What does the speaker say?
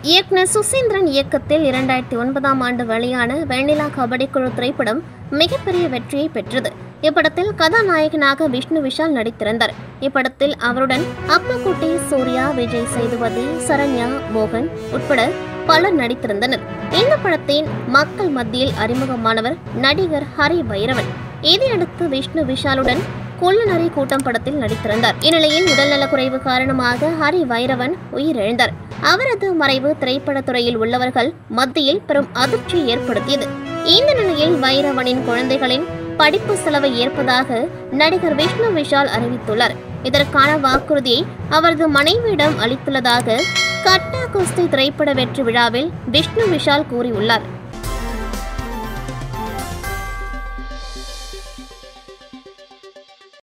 இயக்குனர் சுசீந்திரன் இயக்கத்தில் 2009ஆம் ஆண்டு வெளியான வெண்ணிலா கபடி குழு திரைப்படம் மிகப்பெரிய வெற்றியை பெற்றது. இப்படத்தில் கதாநாயகனாக விஷ்ணு விஷால் நடித்திருந்தார். இப்படத்தில் அவருடன் அப்புக்குட்டி, சூர்யா, விஜய் சேதுபதி, சரண்யா, மோகன் உட்பட பலர் நடித்திருந்தனர். இந்த படத்தின் மக்கள் மத்தியில் அறிமுகமானவர் நடிகர் ஹரி வைரவன். இதையடுத்து விஷ்ணு விஷாலுடன் கொள்ளுநரி கூட்டம் படத்தில் நடித்திருந்தார். இந்நிலையில் உடல்நலக்குறைவு காரணமாக ஹரி வைரவன் உயிரிழந்தார். அவரது மறைவு திரைப்படத்துறையில் உள்ளவர்கள் மத்தியில் பெரும் அதிர்ச்சியை ஏற்படுத்தியது. இந்த நிலையில் வைரவனின் குழந்தைகளின் படிப்பு செலவை ஏற்பதாக நடிகர் விஷ்ணு விஷால் அறிவித்துள்ளார். இதற்கான வாக்குறுதியை அவரது மனைவியிடம் அளித்துள்ளதாக கட்டா குஸ்தி திரைப்பட வெற்றி விழாவில் விஷ்ணு விஷால் கூறியுள்ளார்.